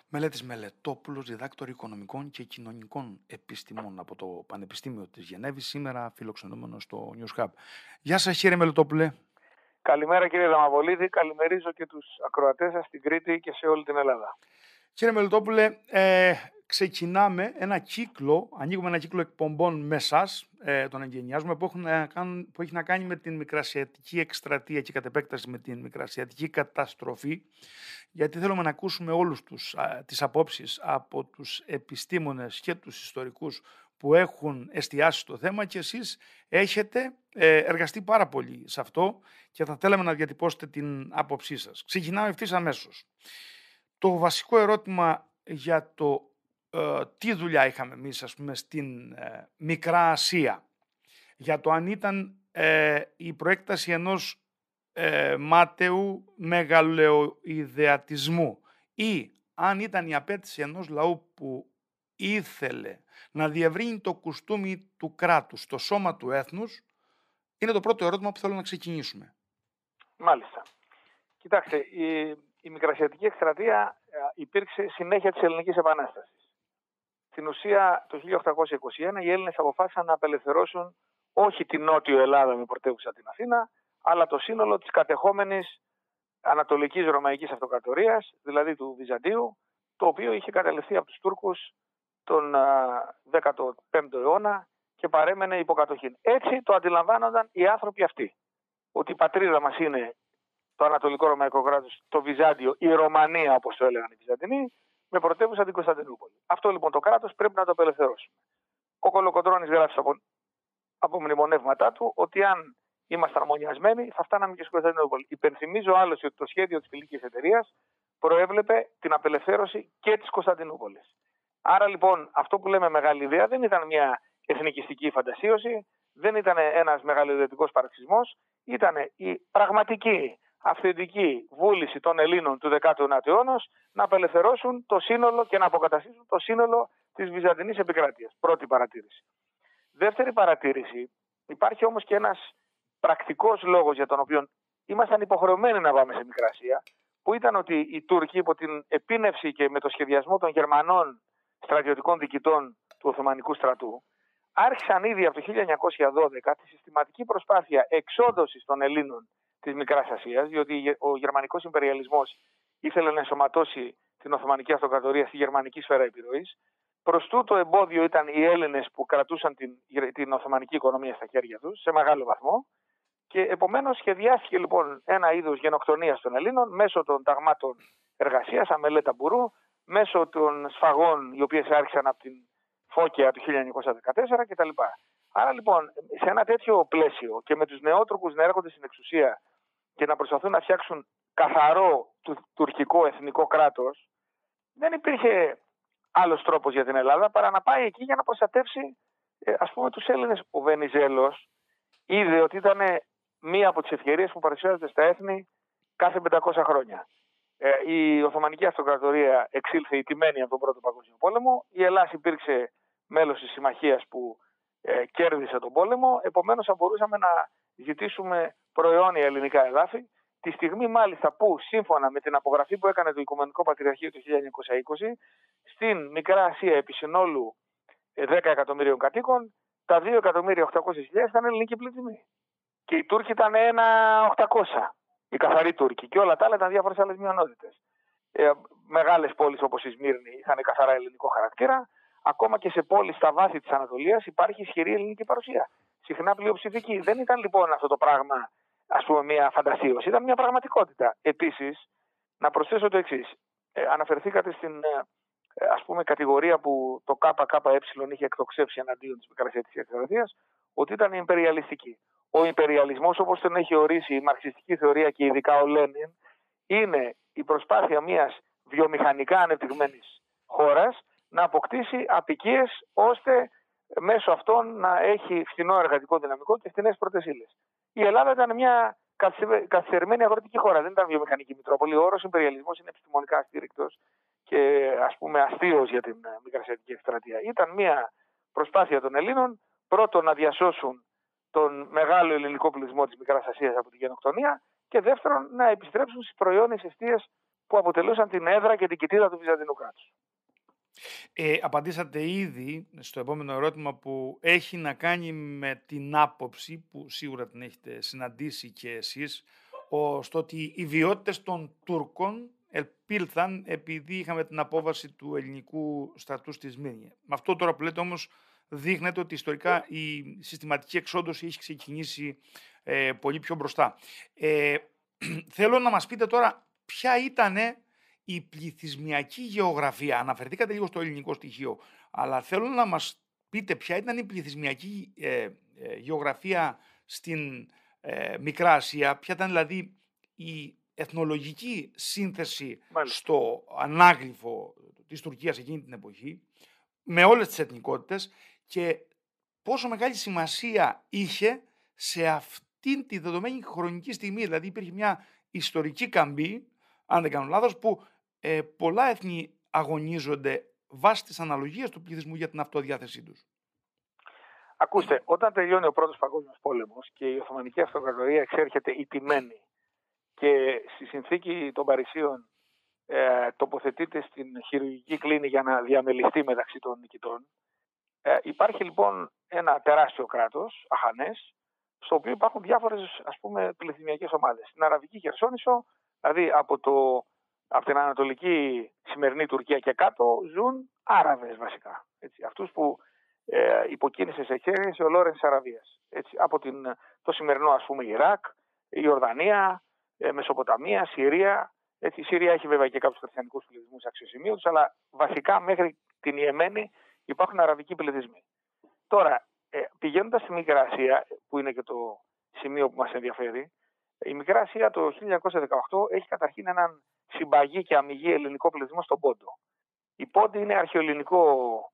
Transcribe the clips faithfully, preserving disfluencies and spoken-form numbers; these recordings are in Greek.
Μελέτης Μελετόπουλος, διδάκτορ οικονομικών και κοινωνικών επιστημών από το Πανεπιστήμιο της Γενέβης, σήμερα φιλοξενούμενος στο News Hub. Γεια σας κύριε Μελετόπουλε. Καλημέρα κύριε Δαμαβολίδη, καλημερίζω και τους ακροατές σας στην Κρήτη και σε όλη την Ελλάδα. Κύριε Μελετόπουλε, ε, ξεκινάμε ένα κύκλο, ανοίγουμε ένα κύκλο εκπομπών με εσάς, ε, τον εγκαινιάζουμε, που, έχουν να κάνουν, που έχει να κάνει με την μικρασιατική εκστρατεία και κατ' επέκταση με την μικρασιατική καταστροφή, γιατί θέλουμε να ακούσουμε όλους τους, α, τις απόψεις από τους επιστήμονες και τους ιστορικούς που έχουν εστιάσει στο θέμα και εσείς έχετε ε, εργαστεί πάρα πολύ σε αυτό και θα θέλαμε να διατυπώσετε την άποψή σας. Ξεκινάμε ευθύς αμέσως. Το βασικό ερώτημα για το ε, τι δουλειά είχαμε εμείς, ας πούμε, στην ε, Μικρά Ασία, για το αν ήταν ε, η προέκταση ενός ε, μάταιου μεγαλοειδεατισμού ή αν ήταν η απέτηση ενός λαού που ήθελε να διευρύνει το κουστούμι του κράτους, το σώμα του έθνους, είναι το πρώτο ερώτημα που θέλω να ξεκινήσουμε. Μάλιστα. Κοιτάξτε, η, η μικρασιατική εκστρατεία υπήρξε συνέχεια της Ελληνικής Επανάστασης. Στην ουσία, το χίλια οκτακόσια είκοσι ένα οι Έλληνες αποφάσισαν να απελευθερώσουν όχι την Νότιο Ελλάδα με πρωτεύουσα την Αθήνα, αλλά το σύνολο της κατεχόμενης Ανατολικής Ρωμαϊκής Αυτοκρατορίας, δηλαδή του Βυζαντίου, το οποίο είχε καταληφθεί από τους Τούρκους τον δέκατο πέμπτο αιώνα και παρέμενε υποκατοχή. Έτσι το αντιλαμβάνονταν οι άνθρωποι αυτοί, ότι η πατρίδα μας είναι το Ανατολικό Ρωμαϊκό κράτος, το Βυζάντιο, η Ρωμανία όπως το έλεγαν οι Βυζαντινοί, με πρωτεύουσα την Κωνσταντινούπολη. Αυτό λοιπόν το κράτος πρέπει να το απελευθερώσουμε. Ο Κολοκοντρώνης γράφει από, από μνημονεύματά του ότι αν ήμασταν αρμονιασμένοι θα φτάναμε και στην Κωνσταντινούπολη. Υπενθυμίζω άλλωστε ότι το σχέδιο της φιλικής εταιρείας προέβλεπε την απελευθέρωση και της Κωνσταντινούπολης. Άρα λοιπόν αυτό που λέμε μεγάλη ιδέα δεν ήταν μια εθνικιστική φαντασίωση, δεν ήταν ένας μεγαλειοδετικός παραξισμός, ήταν η πραγματική αυθεντική βούληση των Ελλήνων του δέκατου ένατου αιώνα να απελευθερώσουν το σύνολο και να αποκαταστήσουν το σύνολο της Βυζαντινής επικράτειας. Πρώτη παρατήρηση. Δεύτερη παρατήρηση, υπάρχει όμως και ένας πρακτικός λόγος για τον οποίο ήμασταν υποχρεωμένοι να πάμε σε Μικρά Ασία, που ήταν ότι οι Τούρκοι υπό την επίνευση και με το σχεδιασμό των Γερμανών στρατιωτικών διοικητών του Οθωμανικού στρατού άρχισαν ήδη από το χίλια εννιακόσια δώδεκα τη συστηματική προσπάθεια εξόδωσης των Ελλήνων της Μικράς Ασίας, διότι ο γερμανικός ιμπεριαλισμός ήθελε να ενσωματώσει την Οθωμανική Αυτοκρατορία στη γερμανική σφαίρα επιρροής. Προς τούτο εμπόδιο ήταν οι Έλληνες που κρατούσαν την, την Οθωμανική οικονομία στα χέρια τους σε μεγάλο βαθμό και επομένως σχεδιάστηκε λοιπόν ένα είδος γενοκτονίας των Ελλήνων μέσω των ταγμάτων εργασίας, αμελέ ταμπουρού, μέσω των σφαγών οι οποίες άρχισαν από την Φώκια του χίλια εννιακόσια δεκατέσσερα κτλ. Άρα λοιπόν σε ένα τέτοιο πλαίσιο και με τους νεότουρκους να έρχονται στην εξουσία και να προσπαθούν να φτιάξουν καθαρό του, τουρκικό εθνικό κράτος, δεν υπήρχε άλλος τρόπος για την Ελλάδα παρά να πάει εκεί για να προστατεύσει ε, ας πούμε τους Έλληνες. Ο Βενιζέλος είδε ότι ήταν μία από τις ευκαιρίες που παρουσιάζονται στα έθνη κάθε πεντακόσια χρόνια. Ε, η Οθωμανική Αυτοκρατορία εξήλθε ηττημένη από τον Πρώτο Παγκόσμιο Πόλεμο, η Ελλάδα υπήρξε μέλος της συμμαχίας που ε, κέρδισε τον πόλεμο, επομένως θα μπορούσαμε να ζητήσουμε προαιώνια ελληνικά εδάφη, τη στιγμή μάλιστα που σύμφωνα με την απογραφή που έκανε το Οικουμενικό Πατριαρχείο το χίλια εννιακόσια είκοσι, στην Μικρά Ασία επί συνόλου δέκα εκατομμυρίων κατοίκων, τα δύο εκατομμύρια οκτακόσιες χιλιάδες ήταν ελληνικοί πληθυσμοί. Και οι Τούρκοι ήταν ένα οχτακόσια, οι καθαροί Τούρκοι, και όλα τα άλλα ήταν διάφορες άλλες μειονότητες. Ε, μεγάλες πόλεις όπως η Σμύρνη είχαν καθαρά ελληνικό χαρακτήρα. Ακόμα και σε πόλεις στα βάθη της Ανατολίας υπάρχει ισχυρή ελληνική παρουσία. Συχνά πλειοψηφική. Δεν ήταν λοιπόν αυτό το πράγμα, ας πούμε, μια φαντασίωση, ήταν μια πραγματικότητα. Επίσης, να προσθέσω το εξής. Ε, αναφερθήκατε στην ε, ας πούμε, κατηγορία που το ΚΚΕ είχε εκτοξεύσει εναντίον της Μικρασιατικής Εκστρατείας, ότι ήταν ιμπεριαλιστική. Ο ιμπεριαλισμός, όπως τον έχει ορίσει η μαρξιστική θεωρία και ειδικά ο Λένιν, είναι η προσπάθεια μιας βιομηχανικά ανεπτυγμένης χώρας να αποκτήσει αποικίες ώστε μέσω αυτών να έχει φθηνό εργατικό δυναμικό και φθηνές πρώτες ύλες. Η Ελλάδα ήταν μια καθυστερημένη αγροτική χώρα, δεν ήταν βιομηχανική μητρόπολη. Ο όρος ιμπεριαλισμός είναι επιστημονικά αστήρικτος και ας πούμε αστείος για την Μικρασιατική Εκστρατεία. Ήταν μια προσπάθεια των Ελλήνων πρώτον να διασώσουν τον μεγάλο ελληνικό πληθυσμό της Μικράς Ασίας από τη γενοκτονία και δεύτερον να επιστρέψουν στις προϊόνιες αιστείες που αποτελούσαν την έδρα και την κοιτίδα του Βυζαντινού κράτους. Ε, απαντήσατε ήδη στο επόμενο ερώτημα που έχει να κάνει με την άποψη που σίγουρα την έχετε συναντήσει και εσείς, στο ότι οι βιότητες των Τούρκων επήλθαν επειδή είχαμε την απόβαση του ελληνικού στρατού στη Σμύρνη. Με αυτό τώρα που λέτε όμως δείχνεται ότι ιστορικά η συστηματική εξόντωση έχει ξεκινήσει ε, πολύ πιο μπροστά. Ε, θέλω να μας πείτε τώρα ποια ήταν η πληθυσμιακή γεωγραφία. Αναφερθήκατε λίγο στο ελληνικό στοιχείο, αλλά θέλω να μας πείτε ποια ήταν η πληθυσμιακή ε, ε, γεωγραφία στην ε, Μικρά Ασία, ποια ήταν δηλαδή η εθνολογική σύνθεση Μάλιστα. στο ανάγλυφο της Τουρκίας εκείνη την εποχή, με όλες τις εθνικότητες, και πόσο μεγάλη σημασία είχε σε αυτήν τη δεδομένη χρονική στιγμή. Δηλαδή υπήρχε μια ιστορική καμπή, αν δεν κάνω λάθος, που ε, πολλά έθνη αγωνίζονται βάσει της αναλογίας του πληθυσμού για την αυτοδιάθεσή τους. Ακούστε, όταν τελειώνει ο Πρώτος Παγκόσμιος Πόλεμος και η Οθωμανική Αυτοκρατορία εξέρχεται ηττημένη και στη συνθήκη των Παρισίων ε, τοποθετείται στην χειρουργική κλίνη για να διαμελιστεί μεταξύ των νικητών, ε, υπάρχει λοιπόν ένα τεράστιο κράτος, αχανές, στο οποίο υπάρχουν διάφορες, ας πούμε, πληθυσμιακές ομάδες. Στην Αραβική Χερσόνησο, δηλαδή από, το, από την Ανατολική σημερινή Τουρκία και κάτω, ζουν Άραβες βασικά. Έτσι, αυτούς που ε, υποκίνησε σε εξέγερση ο Λόρενς της Αραβίας. Έτσι, από την, το σημερινό, ας πούμε, Ιράκ, η Ιορδανία, ε, Μεσοποταμία, Συρία. Έτσι, η Συρία έχει βέβαια και κάποιους χριστιανικούς πληθυσμούς αξιοσημείωτους, αλλά βασικά μέχρι την Ιεμένη υπάρχουν αραβικοί πληθυσμοί. Τώρα, ε, πηγαίνοντας στη Μικρά Ασία, που είναι και το σημείο που μας ενδιαφέρει, η Μικρά Ασία το χίλια εννιακόσια δεκαοκτώ έχει καταρχήν έναν συμπαγή και αμυγή ελληνικό πληθυσμό στον Πόντο. Οι Πόντοι είναι αρχαιοελληνικό,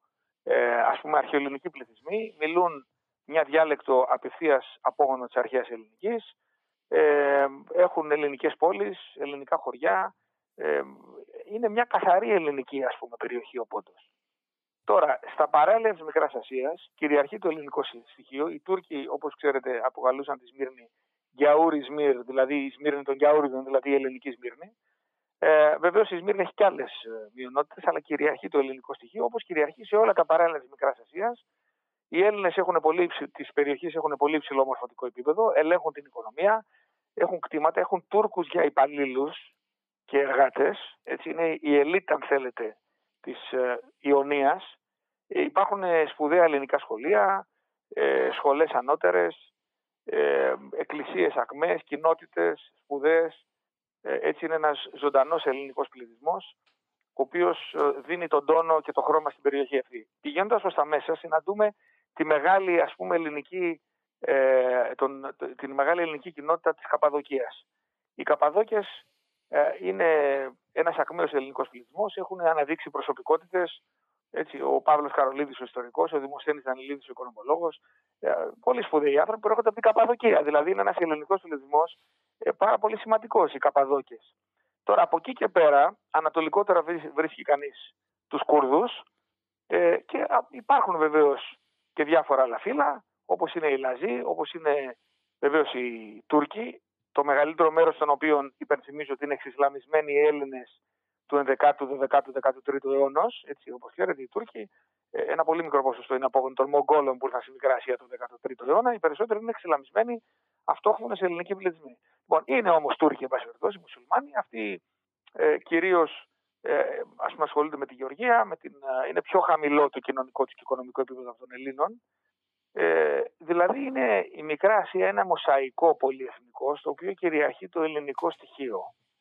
ε, ας πούμε, αρχαιοελληνικοί πληθυσμοί, μιλούν μια διάλεκτο απευθείας απόγονο της αρχαίας ελληνικής, ε, έχουν ελληνικές πόλεις, ελληνικά χωριά, ε, είναι μια καθαρή ελληνική, ας πούμε, περιοχή ο Πόντος. Τώρα, στα παράλια της Μικράς Ασίας κυριαρχεί το ελληνικό στοιχείο. Οι Τούρκοι, όπως ξέρετε, αποκαλούσαν τη Σμύρνη Γκιαούρι Σμύρ, δηλαδή η Σμύρνη των Γκιαούριδων, δηλαδή η ελληνική Σμύρνη. Ε, Βεβαίως η Σμύρνη έχει και άλλες μειονότητες, αλλά κυριαρχεί το ελληνικό στοιχείο, όπως κυριαρχεί σε όλα τα παράλια της Μικράς Ασίας. Οι Έλληνες της περιοχής έχουν πολύ υψηλό μορφωτικό επίπεδο, ελέγχουν την οικονομία, έχουν κτήματα, έχουν Τούρκους για υπαλλήλους και εργάτες. Έτσι είναι η ελίτ, αν θέλετε, της ε, Ιωνίας. Ε, υπάρχουν ε, σπουδαία ελληνικά σχολεία, ε, σχολές ανώτερες, ε, εκκλησίες ακμές, κοινότητες σπουδαίες. Ε, έτσι είναι ένας ζωντανός ελληνικός πληθυσμός, ο οποίος ε, δίνει τον τόνο και το χρώμα στην περιοχή αυτή. Πηγαίνοντας προς τα μέσα, συναντούμε τη μεγάλη, ας πούμε, ελληνική, ε, τον, την μεγάλη ελληνική κοινότητα της Καπαδοκίας. Οι Καπαδόκες ε, είναι ένας ακμαίος ελληνικός πληθυσμός, έχουν αναδείξει προσωπικότητες. Έτσι, ο Παύλος Καρολίδης, ο ιστορικός, ο Δημοσθένης Δανιλίδης, ο οικονομολόγος, ε, πολύ σπουδαίοι άνθρωποι που έρχονται από την Καπαδοκία. Δηλαδή είναι ένας ελληνικός πληθυσμός ε, πάρα πολύ σημαντικός, οι Καπαδόκες. Τώρα από εκεί και πέρα, ανατολικότερα βρίσκει κανείς τους Κούρδους ε, και α, υπάρχουν βεβαίως και διάφορα άλλα φύλλα, όπως είναι οι Λαζοί, όπως είναι βεβαίως οι Τούρκοι, το μεγαλύτερο μέρος των οποίων υπενθυμίζω ότι είναι εξισλαμισμένοι οι Έλληνες του ενδεκάτου, δωδεκάτου, δεκατρίτου αιώνος, έτσι όπως ξέρετε οι Τούρκοι, ένα πολύ μικρό ποσοστό είναι απόγονοι των Μογγόλων που ήρθαν στη Μικρά Ασία του δέκατο τρίτο αιώνα, οι περισσότεροι είναι εξισλαμισμένοι αυτόχθονες ελληνικοί πληθυσμοί. Λοιπόν, είναι όμως Τούρκοι, εν πάση περιπτώσει, μουσουλμάνοι, αυτοί ε, κυρίως ε, ας πούμε ασχολούνται με τη γεωργία, με την, ε, είναι πιο χαμηλό το κοινωνικό του και οικονομικό επίπεδο από των Ελλήνων. Ε, δηλαδή είναι η Μικρά Ασία ένα μοσαϊκό πολυεθνικό στο οποίο κυριαρχεί το ελληνικό στοιχείο.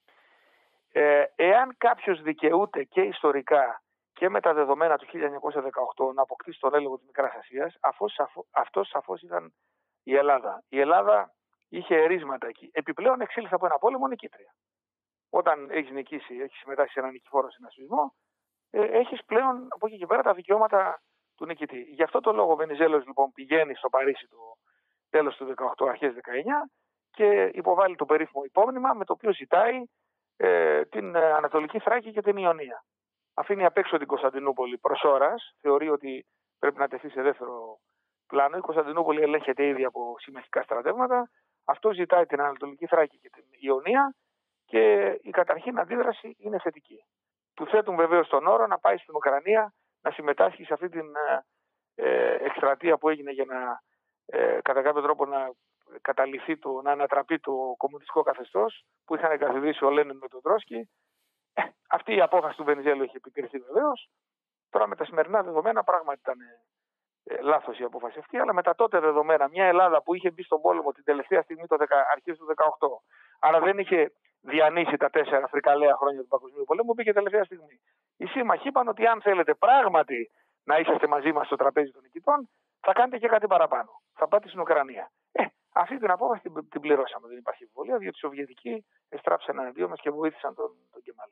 Ε, εάν κάποιος δικαιούται και ιστορικά και με τα δεδομένα του χίλια εννιακόσια δεκαοκτώ να αποκτήσει τον έλεγχο της Μικράς Ασίας, αυτός σαφώς ήταν η Ελλάδα. Η Ελλάδα είχε ερίσματα εκεί. Επιπλέον εξήλθε από ένα πόλεμο νικήτρια. Όταν έχεις νικήσει, έχεις συμμετάσχει σε ένα νικηφόρο συνασπισμό, ε, έχεις πλέον από εκεί και πέρα τα δικαιώματα του νικητή. Γι' αυτό το λόγο ο Βενιζέλος λοιπόν πηγαίνει στο Παρίσι το τέλος του δεκαοκτώ, αρχές δεκαεννιά και υποβάλλει το περίφημο υπόμνημα με το οποίο ζητάει ε, την Ανατολική Θράκη και την Ιωνία. Αφήνει απ' έξω την Κωνσταντινούπολη προς ώρας, θεωρεί ότι πρέπει να τεθεί σε δεύτερο πλάνο. Η Κωνσταντινούπολη ελέγχεται ήδη από συμμαχικά στρατεύματα. Αυτό ζητάει την Ανατολική Θράκη και την Ιωνία και η καταρχήν αντίδραση είναι θετική. Του θέτουν βεβαίως τον όρο να πάει στην Ουκρανία να συμμετάσχει σε αυτή την ε, εκστρατεία που έγινε για να ε, κατά κάποιο τρόπο να καταληφθεί, το, να ανατραπεί το κομμουνιστικό καθεστώς που είχαν εγκαθιδρύσει ο Λένιν με τον Τρόσκι. Ε, αυτή η απόφαση του Βενιζέλου έχει επικριθεί βεβαίως. Τώρα με τα σημερινά δεδομένα πράγματι ήταν ε, λάθος η απόφαση αυτή, αλλά με τα τότε δεδομένα, μια Ελλάδα που είχε μπει στον πόλεμο την τελευταία στιγμή το αρχές του δεκαοκτώ, άρα δεν είχε διανύσει τα τέσσερα φρικαλαία χρόνια του Παγκοσμίου Πολέμου, μπήκε τελευταία στιγμή. Οι σύμμαχοι είπαν ότι αν θέλετε πράγματι να είσαστε μαζί μας στο τραπέζι των νικητών, θα κάνετε και κάτι παραπάνω. Θα πάτε στην Ουκρανία. Ε, αυτή την απόφαση την, την πληρώσαμε, δεν υπάρχει εμβολία, διότι οι Σοβιετικοί εστράψαν εναντίον μας και βοήθησαν τον, τον Κεμάλ.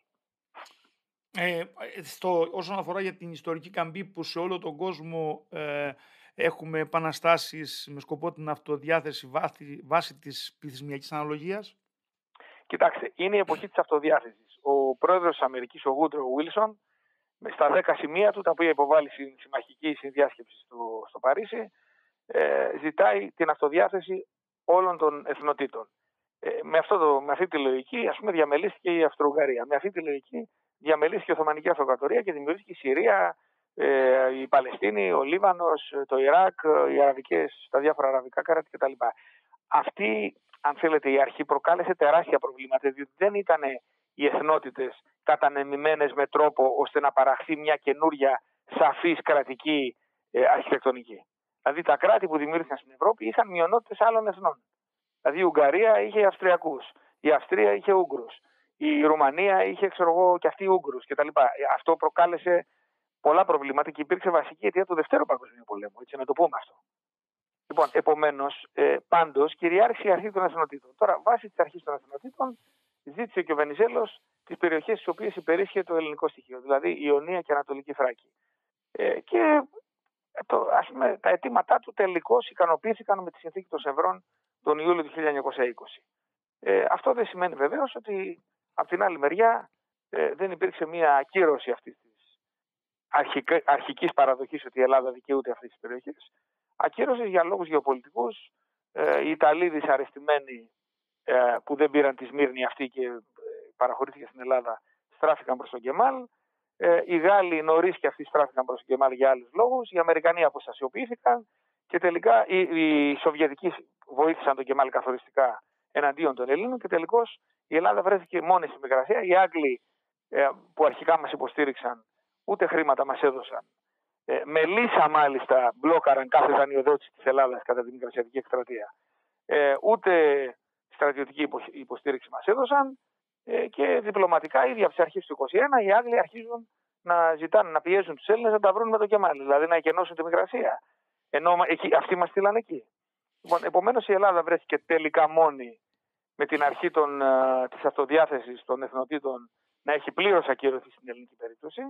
Ε, στο, όσον αφορά για την ιστορική καμπή που σε όλο τον κόσμο ε, έχουμε επαναστάσεις με σκοπό την αυτοδιάθεση βάση, βάση της πληθυσμιακής αναλογίας. Κοιτάξτε, είναι η εποχή της αυτοδιάθεσης. Ο πρόεδρος της Αμερικής, ο Woodrow Wilson, στα δέκα σημεία του, τα οποία υποβάλλει στην συμμαχική συνδιάσκεψη στο, στο Παρίσι, ε, ζητάει την αυτοδιάθεση όλων των εθνοτήτων. Ε, με, αυτό το, με αυτή τη λογική, ας πούμε, διαμελήθηκε η Αυστρο-Ουγγαρία. Με αυτή τη λογική διαμελήθηκε η Οθωμανική Αυτοκρατορία και δημιουργήθηκε η Συρία, ε, η Παλαιστίνη, ο Λίβανος, το Ιράκ, οι αραβικές, τα διάφορα αραβικά κράτη κτλ. Αυτή, αν θέλετε, η αρχή προκάλεσε τεράστια προβλήματα, διότι δεν ήταν οι εθνότητες κατανεμημένες με τρόπο ώστε να παραχθεί μια καινούρια σαφής κρατική ε, αρχιτεκτονική. Δηλαδή τα κράτη που δημιούργησαν στην Ευρώπη είχαν μειονότητες άλλων εθνών. Δηλαδή η Ουγγαρία είχε Αυστριακούς, η Αυστρία είχε Ούγγρους, η Ρουμανία είχε, ξέρω εγώ, και αυτή Ούγγρους κτλ. Αυτό προκάλεσε πολλά προβλήματα και υπήρξε βασική αιτία του Δευτέρου Παγκοσμίου Πολέμου, έτσι να το πούμε αυτό. Λοιπόν, επομένως, ε, πάντως κυριάρχησε η αρχή των εθνοτήτων. Τώρα, βάσει της αρχής των εθνοτήτων, ζήτησε και ο Βενιζέλος τις περιοχές στις οποίες υπερίσχε το ελληνικό στοιχείο, δηλαδή η Ιωνία και Ανατολική Θράκη. Ε, και το, ας πούμε, τα αιτήματά του τελικώς ικανοποιήθηκαν με τη συνθήκη των Σευρών τον Ιούλιο του χίλια εννιακόσια είκοσι. Ε, αυτό δεν σημαίνει βεβαίως ότι από την άλλη μεριά ε, δεν υπήρξε μια ακύρωση αυτής της αρχικ, αρχικής παραδοχής ότι η Ελλάδα δικαιούται αυτές τις περιοχές. Ακύρωση για λόγους γεωπολιτικούς. Ε, οι Ιταλοί δυσαρεστημένοι ε, που δεν πήραν τη Σμύρνη αυτή και ε, παραχωρήθηκε στην Ελλάδα στράφηκαν προς τον Κεμάλ. Ε, οι Γάλλοι νωρίς και αυτοί στράφηκαν προς τον Κεμάλ για άλλους λόγους. Οι Αμερικανοί αποστασιοποιήθηκαν και τελικά οι, οι Σοβιετικοί βοήθησαν τον Κεμάλ καθοριστικά εναντίον των Ελλήνων και τελικώς η Ελλάδα βρέθηκε μόνη στη Μικρασία. Οι Άγγλοι ε, που αρχικά μας υποστήριξαν ούτε χρήματα μας έδωσαν. Ε, με λύσα μάλιστα μπλόκαραν κάθε δανειοδότηση της Ελλάδας κατά τη Μικρασιατική εκστρατεία. Ε, ούτε στρατιωτική υποστήριξη μας έδωσαν ε, και διπλωματικά ήδη από τις αρχές του είκοσι ένα οι Άγγλοι αρχίζουν να ζητάνε, να πιέζουν τους Έλληνες να τα βρουν με το Κεμάλ, δηλαδή να εκενώσουν τη Μικρασία. Ενώ εκεί, αυτοί μας στείλαν εκεί. Λοιπόν, επομένως η Ελλάδα βρέθηκε τελικά μόνη με την αρχή των, uh, της αυτοδιάθεσης των εθνοτήτων να έχει πλήρως ακυρωθεί στην ελληνική περίπτωση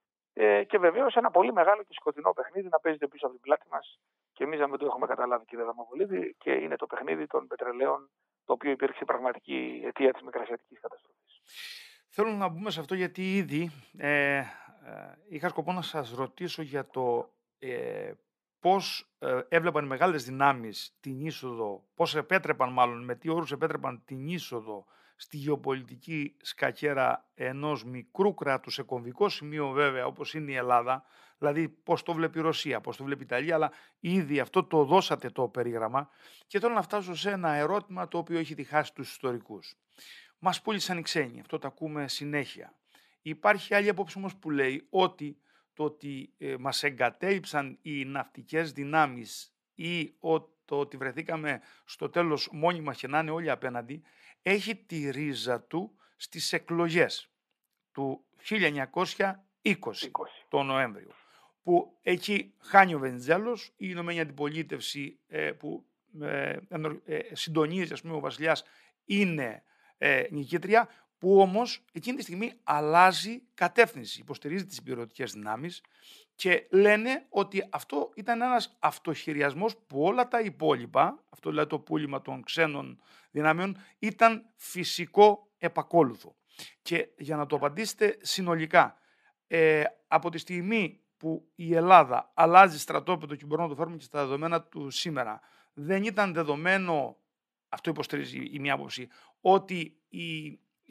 ε, και βεβαίως ένα πολύ μεγάλο και σκοτεινό παιχνίδι να παίζεται πίσω από την πλάτη μας και εμείς να μην το έχουμε καταλάβει, κύριε Δαμοπολίδη, και είναι το παιχνίδι των πετρελαίων, το οποίο υπήρξε πραγματική αιτία της μικρασιατικής καταστροφής. Θέλω να μπούμε σε αυτό γιατί ήδη ε, ε, είχα σκοπό να σας ρωτήσω για το ε, πώς ε, έβλεπαν οι μεγάλες δυνάμεις την είσοδο, πώς επέτρεπαν μάλλον, με τι όρους επέτρεπαν την είσοδο στη γεωπολιτική σκακέρα ενός μικρού κράτους, σε κομβικό σημείο βέβαια όπως είναι η Ελλάδα, δηλαδή πώς το βλέπει η Ρωσία, πώς το βλέπει η Ιταλία, αλλά ήδη αυτό το δώσατε το περίγραμμα και θέλω να φτάσω σε ένα ερώτημα το οποίο έχει διχάσει τους ιστορικούς. Μας πούλησαν οι ξένοι, αυτό το ακούμε συνέχεια. Υπάρχει άλλη απόψη όμως που λέει ότι το ότι ε, μας εγκατέλειψαν οι ναυτικές δυνάμεις ή ο, το ότι βρεθήκαμε στο τέλος μόνοι μας και να είναι όλοι απέναντι, έχει τη ρίζα του στις εκλογές του χίλια εννιακόσια είκοσι, το Νοέμβριο, που εκεί χάνει ο Βενιζέλος, η Ηνωμένη Αντιπολίτευση ε, που ε, ε, συντονίζει, ας πούμε, ο βασιλιάς είναι ε, νικήτρια, που όμως εκείνη τη στιγμή αλλάζει κατεύθυνση, υποστηρίζει τις υπηρετικές δυνάμεις και λένε ότι αυτό ήταν ένας αυτοχειριασμός που όλα τα υπόλοιπα, αυτό δηλαδή το πούλημα των ξένων δυνάμεων, ήταν φυσικό επακόλουθο. Και για να το απαντήσετε συνολικά, ε, από τη στιγμή που η Ελλάδα αλλάζει στρατόπεδο και μπορούμε να το φέρουμε και στα δεδομένα του σήμερα, δεν ήταν δεδομένο, αυτό υποστηρίζει η μία άποψη, ότι η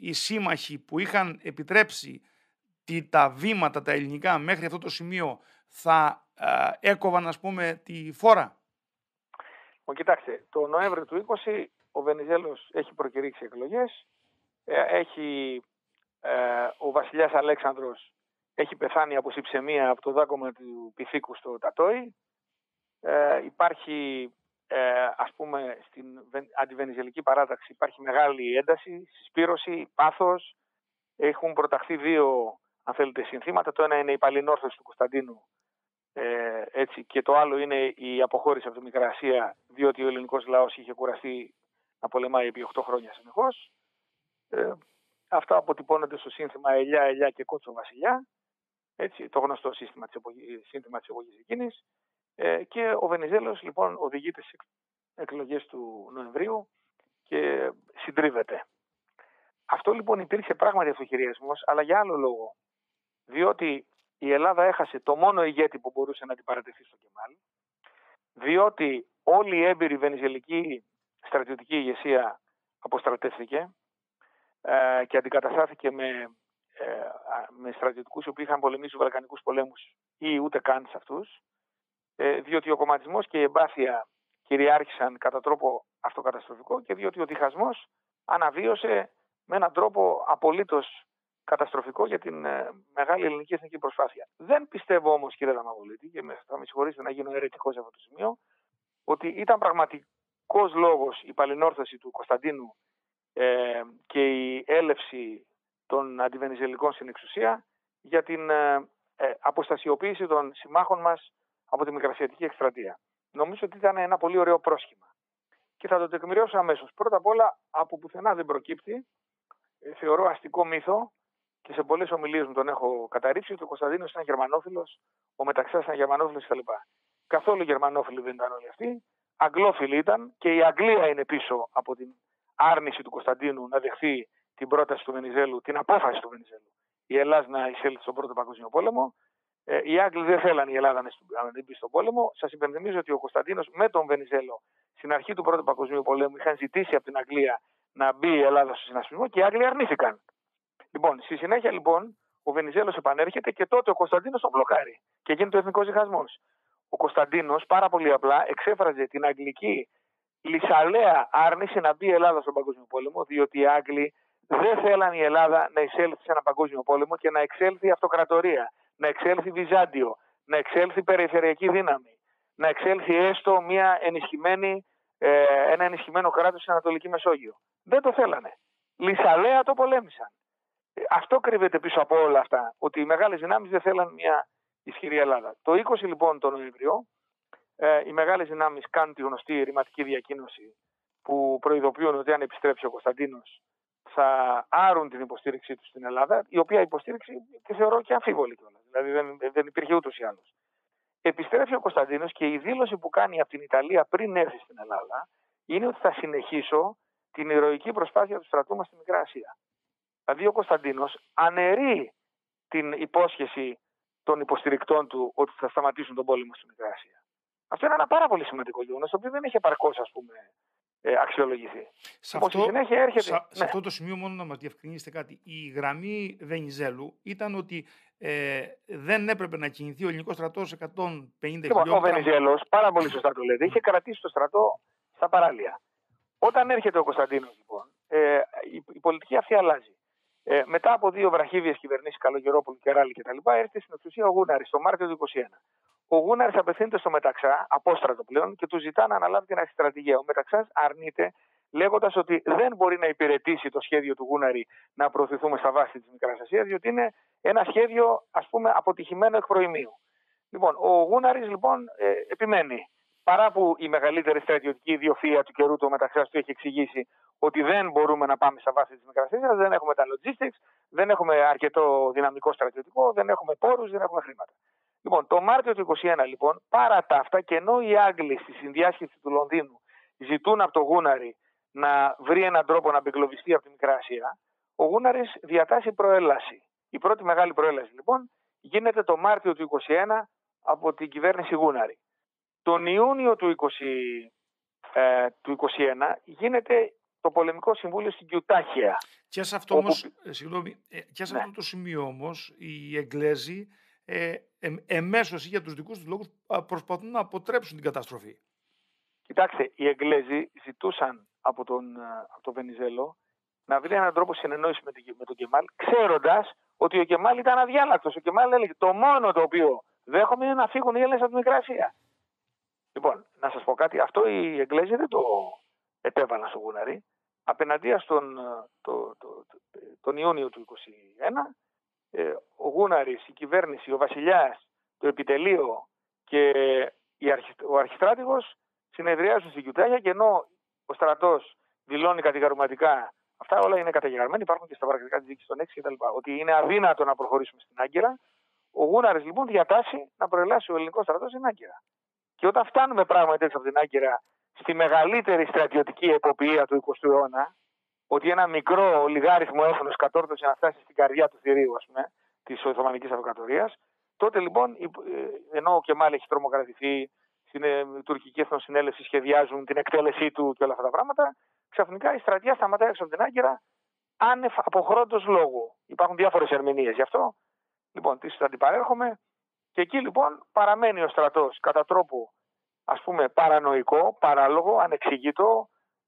οι σύμμαχοι που είχαν επιτρέψει τι, τα βήματα τα ελληνικά μέχρι αυτό το σημείο θα ε, έκοβαν, ας πούμε, τη φόρα? Ο, κοιτάξτε, το Νοέμβριο του είκοσι ο Βενιζέλος έχει προκηρύξει εκλογές, ε, έχει, ε, ο βασιλιάς Αλέξανδρος έχει πεθάνει από συψαιμία από το δάκωμα του Πυθίκου στο Τατόι. Ε, υπάρχει, ε, ας πούμε, στην αντιβενιζελική παράταξη υπάρχει μεγάλη ένταση, συσπήρωση, πάθος. Έχουν προταχθεί δύο, αν θέλετε, συνθήματα. Το ένα είναι η παλινόρθωση του Κωνσταντίνου, ε, έτσι, και το άλλο είναι η αποχώρηση από τη Μικρά Ασία, διότι ο ελληνικός λαός είχε κουραστεί να πολεμάει επί οκτώ χρόνια συνεχώς. Ε, αυτά αποτυπώνονται στο σύνθημα Ελιά, Ελιά και Κότσο Βασιλιά, έτσι, το γνωστό σύστημα της εποχής, σύνθημα της εποχής εκείνης. Ε, και ο Βενιζέλος λοιπόν οδηγείται στις εκλογές του Νοεμβρίου και συντρίβεται. Αυτό λοιπόν υπήρξε πράγματι αυτοχειριασμός, αλλά για άλλο λόγο. Διότι η Ελλάδα έχασε το μόνο ηγέτη που μπορούσε να την παρατεθεί στο Κεμάλ, διότι όλη η έμπειρη βενιζελική στρατιωτική ηγεσία αποστρατεύθηκε ε, και αντικαταστάθηκε με, ε, με στρατιωτικούς οι οποίοι είχαν πολεμήσει στους Βαλκανικούς πολέμους ή ούτε καν σε αυτούς, ε, διότι ο κομματισμός και η εμπάθεια κυριάρχησαν κατά τρόπο αυτοκαταστροφικό και διότι ο διχασμός αναβίωσε με έναν τρόπο απολύτως καταστροφικό για την ε, μεγάλη ελληνική εθνική προσπάθεια. Δεν πιστεύω όμως, κύριε Δαμαβολίτη, και θα με συγχωρήσετε να γίνω αιρετικός σε αυτό το σημείο, ότι ήταν πραγματικός λόγος η παλινόρθωση του Κωνσταντίνου ε, και η έλευση των αντιβενιζελικών στην εξουσία για την ε, ε, αποστασιοποίηση των συμμάχων μας από τη Μικρασιατική εκστρατεία. Νομίζω ότι ήταν ένα πολύ ωραίο πρόσχημα. Και θα το τεκμηριώσω αμέσως. Πρώτα απ' όλα, από πουθενά δεν προκύπτει, ε, θεωρώ αστικό μύθο, και σε πολλές ομιλίες μου τον έχω καταρρίψει, ότι ο Κωνσταντίνος ήταν γερμανόφιλος, ο Μεταξάς ήταν γερμανόφιλος κτλ. Καθόλου γερμανόφιλοι δεν ήταν όλοι αυτοί. Αγγλόφιλοι ήταν, και η Αγγλία είναι πίσω από την άρνηση του Κωνσταντίνου να δεχθεί την πρόταση του Βενιζέλου, την απόφαση του Βενιζέλου, η Ελλάδα να εισέλθει στον Πρώτο Παγκόσμιο Πόλεμο. Ε, οι Άγγλοι δεν θέλανε η Ελλάδα να μπει στον πόλεμο. Σας υπενθυμίζω ότι ο Κωνσταντίνος με τον Βενιζέλο στην αρχή του Πρώτου Παγκοσμίου Πολέμου είχαν ζητήσει από την Αγγλία να μπει η Ελλάδα στο συνασπισμό και οι Άγγλοι αρνήθηκαν. Λοιπόν, στη συνέχεια λοιπόν ο Βενιζέλος επανέρχεται και τότε ο Κωνσταντίνος τον μπλοκάρει και γίνεται ο εθνικός διχασμός. Ο Κωνσταντίνος πάρα πολύ απλά εξέφραζε την αγγλική λυσαλέα άρνηση να μπει η Ελλάδα στον Παγκόσμιο Πόλεμο, διότι οι Άγγλοι δεν θέλαν η Ελλάδα να εισέλθει σε ένα παγκόσμιο πόλεμο και να εξέλθει η αυτοκρατορία, να εξέλθει Βυζάντιο, να εξέλθει περιφερειακή δύναμη, να εξέλθει έστω μια ενισχυμένη, ε, ένα ενισχυμένο κράτος στην Ανατολική Μεσόγειο. Δεν το θέλανε. Λυσαλέα το πολέμησαν. Αυτό κρύβεται πίσω από όλα αυτά, ότι οι μεγάλες δυνάμεις δεν θέλαν μια ισχυρή Ελλάδα. Το είκοσι λοιπόν τον Νοέμβριο, ε, οι μεγάλες δυνάμεις κάνουν τη γνωστή ρηματική διακοίνωση που προειδοποιούν ότι αν επιστρέψει ο Κωνσταντίνος θα άρουν την υποστήριξή του στην Ελλάδα, η οποία υποστήριξη τη θεωρώ και αμφίβολη κιόλας. Δηλαδή δεν, δεν υπήρχε ούτως ή άλλως. Επιστρέφει ο Κωνσταντίνος και η δήλωση που κάνει από την Ιταλία πριν έρθει στην Ελλάδα είναι ότι θα συνεχίσω την ηρωική προσπάθεια του στρατού μας στη Μικρά Ασία. Δηλαδή ο Κωνσταντίνος αναιρεί την υπόσχεση των υποστηρικτών του ότι θα σταματήσουν τον πόλεμο στη Μικρά Ασία. Αυτό είναι ένα πάρα πολύ σημαντικό γεγονός, το οποίο δεν έχει επαρκώς, ας πούμε, ε, αξιολογηθεί. Σε αυτό, στη συνέχεια έρχεται... σε, ναι. σε αυτό το σημείο μόνο να μας διευκρινίσετε κάτι. Η γραμμή Βενιζέλου ήταν ότι ε, δεν έπρεπε να κινηθεί ο ελληνικός στρατός εκατόν πενήντα λοιπόν, χιλιόμετρα. Ο Βενιζέλος, πάρα πολύ σωστά το λέτε, είχε κρατήσει το στρατό στα παράλια. Όταν έρχεται ο Κωνσταντίνος, λοιπόν, ε, η, η πολιτική αυτή αλλάζει. Ε, μετά από δύο βραχύβιες κυβερνήσεις, Καλογερόπουλου και Ράλη κτλ., έρχεται στην εξουσία ο Γούναρης το Μάρτιο του είκοσι ένα. Ο Γούναρης απευθύνεται στο Μεταξά, απόστρατο πλέον, και του ζητά να αναλάβει την αρχιστρατηγία. Ο Μεταξάς αρνείται, λέγοντας ότι δεν μπορεί να υπηρετήσει το σχέδιο του Γούναρη να προωθηθούμε στα βάση της Μικράς Ασίας, διότι είναι ένα σχέδιο, ας πούμε, αποτυχημένο εκ προημίου. Λοιπόν, ο Γούναρης λοιπόν ε, επιμένει. Παρά που η μεγαλύτερη στρατιωτική ιδιοφυΐα του καιρού του Μεταξάς του έχει εξηγήσει ότι δεν μπορούμε να πάμε στα βάση της Μικράς Ασίας, δεν έχουμε τα logistics, δεν έχουμε αρκετό δυναμικό στρατιωτικό, δεν έχουμε πόρους, δεν έχουμε χρήματα. Λοιπόν, το Μάρτιο του είκοσι ένα, λοιπόν, παρά τα αυτά, και ενώ οι Άγγλοι στη συνδιάσκεψη του Λονδίνου ζητούν από τον Γούναρη να βρει έναν τρόπο να απεγκλωβιστεί από τη Μικρά Ασία, ο Γούναρης διατάσσει προέλαση. Η πρώτη μεγάλη προέλαση, λοιπόν, γίνεται το Μάρτιο του είκοσι ένα από την κυβέρνηση Γούναρη. Τον Ιούνιο του είκοσι, ε, του είκοσι ένα γίνεται το πολεμικό συμβούλιο στην Κιουτάχια. Και σε αυτό, όπου... όμως, συγγνώμη, και σε ναι. αυτό το σημείο όμως οι Εγγλέζοι ε, ε, εμέσως για τους δικούς τους λόγους προσπαθούν να αποτρέψουν την καταστροφή. Κοιτάξτε, οι Εγγλέζοι ζητούσαν από τον, από τον Βενιζέλο να βρει έναν τρόπο συνεννόηση με, με τον Κεμάλ, ξέροντας ότι ο Κεμάλ ήταν αδιάλακτος. Ο Κεμάλ έλεγε: το μόνο το οποίο δέχομαι είναι να φύγουν οι Έλληνες από τη Μικρά Ασία. Λοιπόν, να σας πω κάτι, αυτό οι Εγγλέζοι δεν το επέβαλαν στο Γούναρη. Απέναντία στον το, το, το, τον Ιούνιο του είκοσι ένα, ε, ο Γούναρης, η κυβέρνηση, ο βασιλιάς, το επιτελείο και η αρχι, ο αρχιστράτηγος συνεδριάζουν στην Κιουτάχια, και ενώ ο στρατός δηλώνει κατηγορηματικά, αυτά όλα είναι καταγεγραμμένα, υπάρχουν και στα πρακτικά της δίκης των έξι κτλ., ότι είναι αδύνατο να προχωρήσουμε στην Άγκυρα, ο Γούναρης λοιπόν διατάσσει να προελάσει ο ελληνικός στρατός στην Άγκυρα. Και όταν φτάνουμε πράγματι έτσι από την Άγκυρα στη μεγαλύτερη στρατιωτική εποπτεία του εικοστού αιώνα, ότι ένα μικρό λιγάριθμο έθνος κατόρθωσε να φτάσει στην καρδιά του θηρίου, ας πούμε, της Οθωμανικής Αυτοκρατορίας, τότε λοιπόν, ενώ ο Κεμάλ έχει τρομοκρατηθεί, στην ε, τουρκική εθνοσυνέλευση σχεδιάζουν την εκτέλεσή του και όλα αυτά τα πράγματα, ξαφνικά η στρατιά σταματάει έξω από την Άγκυρα άνευ αποχρόντος λόγου. Υπάρχουν διάφορες ερμηνείες γι' αυτό. Λοιπόν, τις αντιπαρέρχομαι. Και εκεί λοιπόν παραμένει ο στρατός κατά τρόπο, ας πούμε, παρανοϊκό, παράλογο, ανεξηγήτο,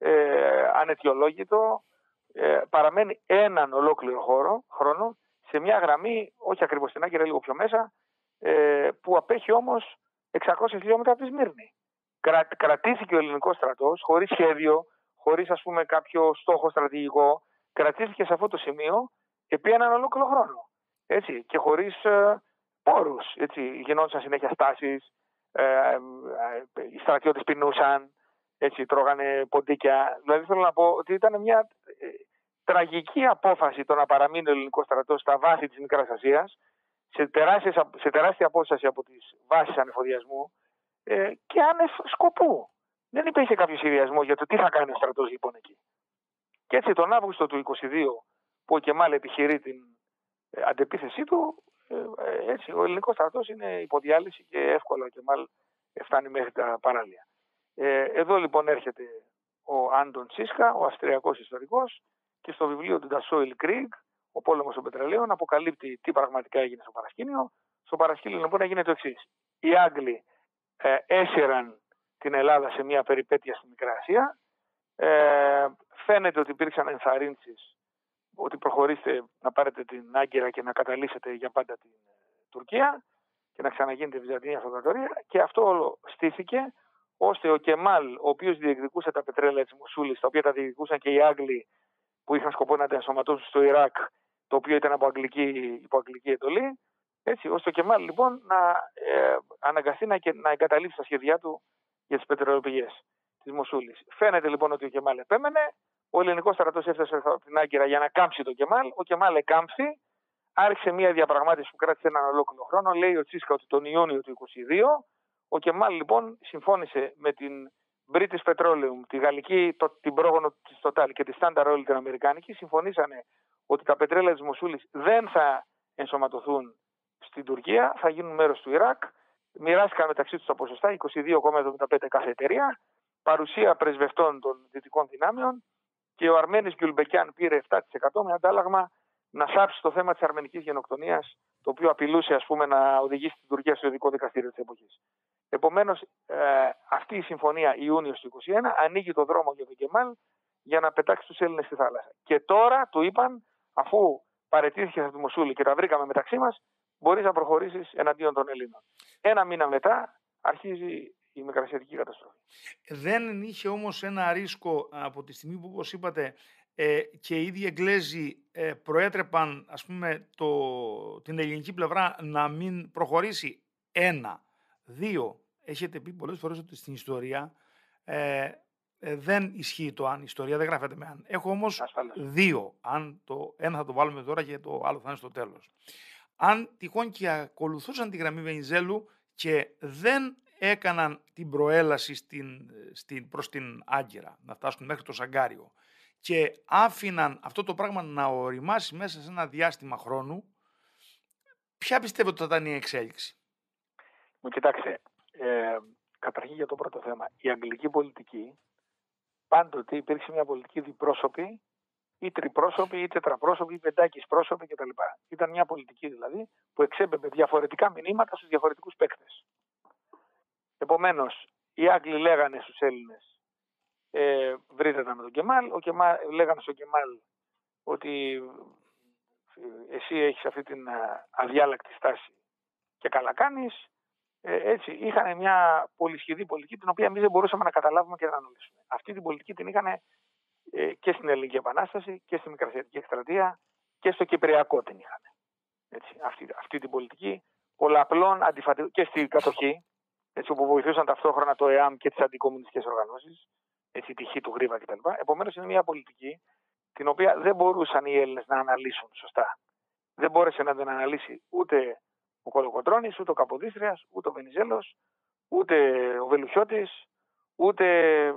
ε, αναιτιολόγητο, ε, παραμένει έναν ολόκληρο χώρο, χρόνο σε μια γραμμή, όχι ακριβώς στην Άγκυρα, λίγο πιο μέσα, ε, που απέχει όμως εξακόσια χιλιόμετρα από τη Σμύρνη. Κρα, κρατήθηκε ο ελληνικός στρατός χωρίς σχέδιο, χωρίς ας πούμε κάποιο στόχο στρατηγικό, κρατήθηκε σε αυτό το σημείο επί έναν ολόκληρο χρόνο. Έτσι, και χωρίς ε, πόρους. Έτσι, γινόντουσαν συνέχεια στάσεις, ε, ε, ε, οι στρατιώτες πεινούσαν, έτσι, τρώγανε ποντίκια. Δηλαδή θέλω να πω ότι ήταν μια ε, τραγική απόφαση το να παραμείνει ο ελληνικός στρατός στα βάθη της Μικράς Ασίας, σε, σε τεράστια απόσταση από τις βάσεις ανεφοδιασμού ε, και άνευ σκοπού. Δεν υπήρχε κάποιο σχεδιασμό για το τι θα κάνει ο στρατός λοιπόν εκεί. Και έτσι τον Αύγουστο του είκοσι δύο, που ο Κεμάλ επιχειρεί την ε, αντεπίθεσή του, ε, ε, έτσι, ο ελληνικός στρατός είναι υποδιάλυση και εύκολα ο Κεμάλ φτάνει μέχρι τα παράλια. Ε, εδώ λοιπόν έρχεται ο Άντων Τσίσκα, ο αυστριακός ιστορικός, και στο βιβλίο του Ντασόιλ Κρίγ, ο πόλεμος των πετρελαίων, αποκαλύπτει τι πραγματικά έγινε στο παρασκήνιο. Στο παρασκήνιο λοιπόν έγινε το εξής. Οι Άγγλοι ε, έσυραν την Ελλάδα σε μια περιπέτεια στη Μικρά Ασία. Ε, φαίνεται ότι υπήρξαν ενθαρρύνσεις ότι προχωρήστε να πάρετε την Άγκυρα και να καταλύσετε για πάντα την Τουρκία και να ξαναγίνετε Βυζαντινή Αυτοκρατορία, και αυτό όλο στήθηκε ώστε ο Κεμάλ, ο οποίος διεκδικούσε τα πετρέλαια της Μοσούλης, τα οποία τα διεκδικούσαν και οι Άγγλοι που είχαν σκοπό να τα ενσωματώσουν στο Ιράκ, το οποίο ήταν από αγγλική, υπό αγγλική εντολή, έτσι, ώστε ο Κεμάλ λοιπόν να ε, αναγκαστεί να, να εγκαταλείψει τα σχέδιά του για τις πετρελαιοπηγές της Μοσούλης. Φαίνεται λοιπόν ότι ο Κεμάλ επέμενε, ο ελληνικός στρατός έφτασε στην Άγκυρα για να κάμψει τον Κεμάλ, ο Κεμάλ εκάμψει, άρχισε μια διαπραγμάτευση που κράτησε έναν ολόκληρο χρόνο. Λέει ο Τσίσκα ότι τον Ιούνιο του είκοσι δύο ο Κεμάλ λοιπόν συμφώνησε με την British Petroleum, τη γαλλική, το, την πρόγονο της Total και τη Standard Oil την αμερικάνικη, συμφωνήσανε ότι τα πετρέλαια της Μοσούλης δεν θα ενσωματωθούν στην Τουρκία, θα γίνουν μέρος του Ιράκ. Μοιράστηκαν μεταξύ τους τα ποσοστά, είκοσι δύο κόμμα εβδομήντα πέντε κάθε εταιρεία, παρουσία πρεσβευτών των δυτικών δυνάμεων, και ο Αρμένης Γκιουλμπεκιάν πήρε επτά τοις εκατό με αντάλλαγμα να σάψει το θέμα της αρμενικής γενοκτονίας, το οποίο απειλούσε ας πούμε, να οδηγήσει την Τουρκία στο ειδικό δικαστήριο της εποχής. Επομένως, ε, αυτή η συμφωνία Ιούνιος του είκοσι ένα ανοίγει το δρόμο για τον Κεμάλ για να πετάξει τους Έλληνες στη θάλασσα. Και τώρα του είπαν, αφού παραιτήθηκε από τη Μοσούλη και τα βρήκαμε μεταξύ μας, μπορείς να προχωρήσεις εναντίον των Ελλήνων. Ένα μήνα μετά αρχίζει η μικρασιατική καταστροφή. Δεν είχε όμως ένα ρίσκο από τη στιγμή που, όπως είπατε, ε, και οι ίδιοι Εγγλέζοι ε, προέτρεπαν ας πούμε, το, την ελληνική πλευρά να μην προχωρήσει? Ένα. Δύο. Έχετε πει πολλές φορές ότι στην ιστορία ε, ε, δεν ισχύει το αν. Η ιστορία δεν γράφεται με αν. Έχω όμως Ασφαλώς. δύο. Αν το ένα θα το βάλουμε τώρα και το άλλο θα είναι στο τέλος. Αν τυχόν και ακολουθούσαν τη γραμμή Βενιζέλου και δεν έκαναν την προέλαση στην, στην, προς την Άγκυρα, να φτάσουν μέχρι το Σαγκάριο, και άφηναν αυτό το πράγμα να οριμάσει μέσα σε ένα διάστημα χρόνου, ποια πιστεύετε ότι θα ήταν η εξέλιξη? Μου κοιτάξτε, ε, καταρχήν για το πρώτο θέμα, η αγγλική πολιτική πάντοτε υπήρξε μια πολιτική διπρόσωπη, ή τριπρόσωπη, ή τετραπρόσωπη, ή πεντάκις πρόσωπη κτλ. Ήταν μια πολιτική δηλαδή που εξέπεμπε διαφορετικά μηνύματα στους διαφορετικούς παίκτες. Επομένως, οι Άγγλοι λέγανε στους Έλληνες, ε, βρείτε τα με τον Κεμάλ, ο Κεμάλ, λέγανε στον Κεμάλ ότι εσύ έχεις αυτή την αδιάλακτη στάση και καλά κάνεις. Ε, έτσι, είχαν μια πολυσχηδή πολιτική την οποία εμείς δεν μπορούσαμε να καταλάβουμε και να αναλύσουμε. Αυτή την πολιτική την είχαν ε, και στην Ελληνική Επανάσταση και στη Μικρασιατική Εκστρατεία και στο Κυπριακό την είχαν. Έτσι, αυτή, αυτή την πολιτική πολλαπλών αντιφατικών και στην κατοχή, έτσι, όπου βοηθούσαν ταυτόχρονα το ΕΑΜ και τις αντικομμουνιστικές οργανώσεις, έτσι, τη Χ του Γρίβα κτλ. Επομένως, είναι μια πολιτική την οποία δεν μπορούσαν οι Έλληνες να αναλύσουν σωστά. Δεν μπόρεσε να την αναλύσει ούτε ο Κολοκοτρώνης, ούτε ο Καποδίστριας, ούτε ο Βενιζέλος, ούτε ο Βελουχιώτης, ούτε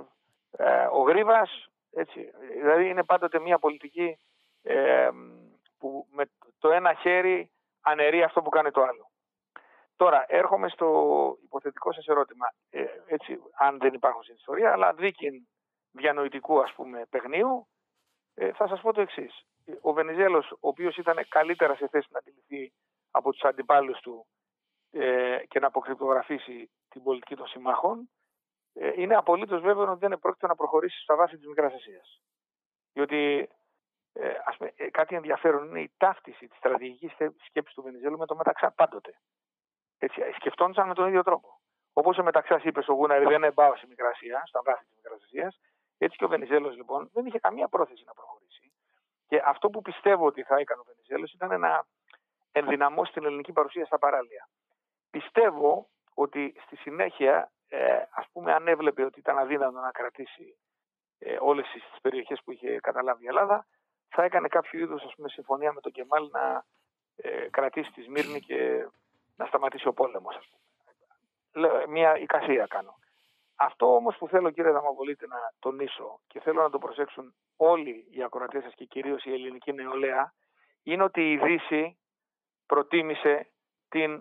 ε, ο Γρίβας. Έτσι. Δηλαδή είναι πάντοτε μια πολιτική ε, που με το ένα χέρι αναιρεί αυτό που κάνει το άλλο. Τώρα έρχομαι στο υποθετικό σας ερώτημα, ε, έτσι, αν δεν υπάρχουν στην ιστορία, αλλά δίκην διανοητικού ας πούμε παιγνίου, ε, θα σας πω το εξής. Ο Βενιζέλος, ο οποίος ήταν καλύτερα σε θέση να αντιληφθεί από τους αντιπάλους του ε, και να αποκρυπτογραφήσει την πολιτική των συμμάχων, ε, είναι απολύτως βέβαιο ότι δεν επρόκειτο να προχωρήσει στα βάση της Μικράς Ασίας. Διότι ε, ας πούμε, ε, κάτι ενδιαφέρον είναι η ταύτιση της στρατηγικής σκέψης του Βενιζέλου με το Μεταξά πάντοτε. Έτσι, σκεφτόντουσαν με τον ίδιο τρόπο. Όπως ο Μεταξάς είπε στο Γούναρη, δεν πάω στη Μικρά Ασία, στα βάση της Μικράς Ασίας, έτσι και ο Βενιζέλος λοιπόν δεν είχε καμία πρόθεση να προχωρήσει. Και αυτό που πιστεύω ότι θα έκανε ο Βενιζέλος ήταν να ενδυναμώσει την ελληνική παρουσία στα παράλια. Πιστεύω ότι στη συνέχεια, ε, ας πούμε, αν έβλεπε ότι ήταν αδύνατο να κρατήσει ε, όλες τις περιοχές που είχε καταλάβει η Ελλάδα, θα έκανε κάποιο είδους, ας πούμε, συμφωνία με τον Κεμάλ να ε, κρατήσει τη Σμύρνη και να σταματήσει ο πόλεμος, ας πούμε. Μια εικασία κάνω. Αυτό όμως που θέλω, κύριε Δαμαπολίτη, να τονίσω και θέλω να το προσέξουν όλοι οι ακροατές σας και κυρίως η ελληνική νεολαία, είναι ότι η Δύση προτίμησε την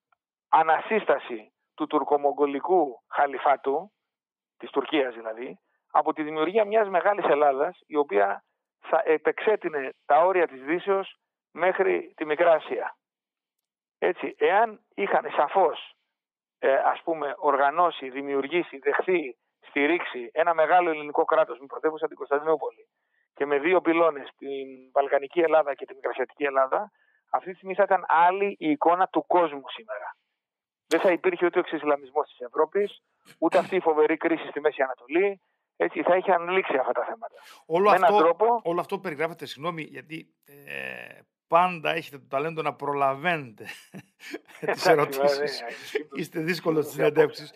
ανασύσταση του τουρκομογγολικού χαλιφάτου, της Τουρκίας δηλαδή, από τη δημιουργία μιας μεγάλης Ελλάδας, η οποία θα επεξέτεινε τα όρια της Δύσεως μέχρι τη Μικρά Ασία. Έτσι, εάν είχαν σαφώς ε, ας πούμε οργανώσει, δημιουργήσει, δεχθεί, στηρίξει ένα μεγάλο ελληνικό κράτος με πρωτεύουσα την Κωνσταντινούπολη και με δύο πυλώνες, την Βαλκανική Ελλάδα και την Μικρασιατική Ελλάδα, αυτή τη στιγμή θα ήταν άλλη η εικόνα του κόσμου σήμερα. Δεν θα υπήρχε ούτε ο εξισλαμισμός της Ευρώπης, ούτε αυτή η φοβερή κρίση στη Μέση Ανατολή. Έτσι, θα είχε ανλήξει αυτά τα θέματα. Όλο, αυτό, τρόπο... όλο αυτό περιγράφεται, συγγνώμη, γιατί ε, πάντα έχετε το ταλέντο να προλαβαίνετε τις ερωτήσεις. Είστε δύσκολος στις συνεντεύξεις.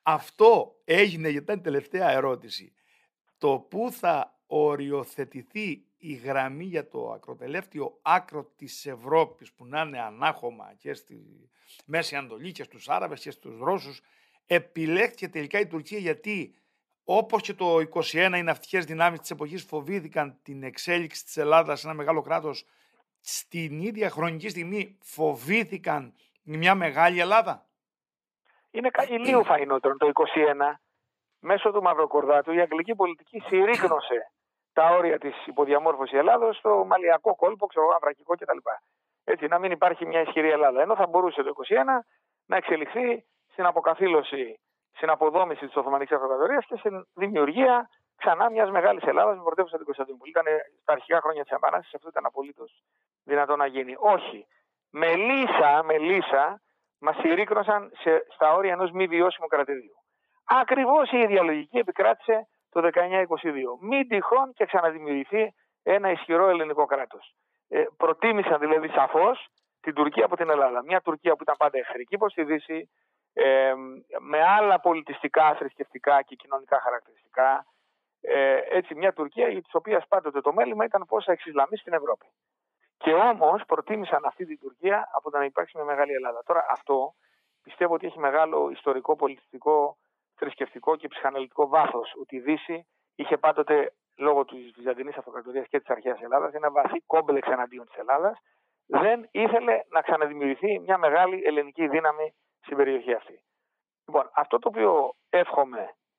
Αυτό έγινε, γιατί ήταν η τελευταία ερώτηση. Το πού θα οριοθετηθεί η γραμμή για το ακροτελεύτιο άκρο της Ευρώπης, που να είναι ανάχωμα και στη Μέση Ανατολή και στους Άραβες και στους Ρώσους, επιλέχθηκε τελικά η Τουρκία, γιατί όπως και το είκοσι ένα οι ναυτικές δυνάμεις της εποχής φοβήθηκαν την εξέλιξη της Ελλάδας σε ένα μεγάλο κράτος, στην ίδια χρονική στιγμή φοβήθηκαν μια μεγάλη Ελλάδα. Είναι ηλίου φαϊνότερο. Το είκοσι ένα, μέσω του Μαυροκορδάτου, η αγγλική πολιτική συρρίκνωσε τα όρια της υποδιαμόρφωσης Ελλάδος στο Μαλιακό κόλπο, ξέρω, Αυρακικό κτλ. Έτσι, να μην υπάρχει μια ισχυρή Ελλάδα. Ενώ θα μπορούσε το είκοσι ένα να εξελιχθεί στην αποκαθήλωση, στην αποδόμηση της Οθωμανικής Αυτοκρατορίας και στην δημιουργία ξανά μιας μεγάλης Ελλάδας με πρωτεύουσα την Κωνσταντινούπολη. Ήταν στα αρχικά χρόνια της Επανάστασης, αυτό ήταν απολύτως δυνατό να γίνει. Όχι. Με λύσα, με λύσα μας συρρίκνωσαν σε, στα όρια ενός μη βιώσιμου κρατηδίου. Ακριβώς η ίδια λογική επικράτησε το δεκαεννιά είκοσι δύο. Μην τυχόν και ξαναδημιουργηθεί ένα ισχυρό ελληνικό κράτος. Ε, προτίμησαν δηλαδή σαφώς την Τουρκία από την Ελλάδα. Μια Τουρκία που ήταν πάντα εχθρική προς τη Δύση, ε, με άλλα πολιτιστικά, θρησκευτικά και κοινωνικά χαρακτηριστικά. Ε, έτσι, μια Τουρκία για της οποίας πάντοτε το μέλημα ήταν πώς θα εξισλαμίσει την Ευρώπη. Και όμως προτίμησαν αυτή την Τουρκία από το να υπάρξει μια μεγάλη Ελλάδα. Τώρα αυτό πιστεύω ότι έχει μεγάλο ιστορικό, πολιτιστικό, θρησκευτικό και ψυχαναλυτικό βάθος. Ότι η Δύση είχε πάντοτε, λόγω της Βυζαντινής Αυτοκρατορίας και της αρχαίας Ελλάδας, ένα βαθύ κόμπλεξ εναντίον της Ελλάδας. Δεν ήθελε να ξαναδημιουργηθεί μια μεγάλη ελληνική δύναμη στην περιοχή αυτή. Λοιπόν, αυτό το οποίο εύχομαι